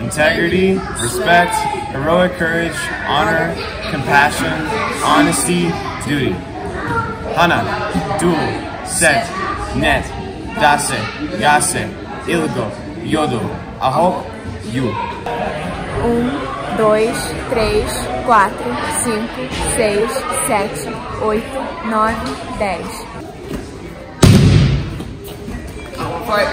integrity, respect, heroic courage, honor, compassion, honesty, duty. Hana, duo, set, net, dase, yase, ilgo, yodo, aho, yu. 1, 2, 3, 4, 5, 6, 7, 8, 9, 10. Fight.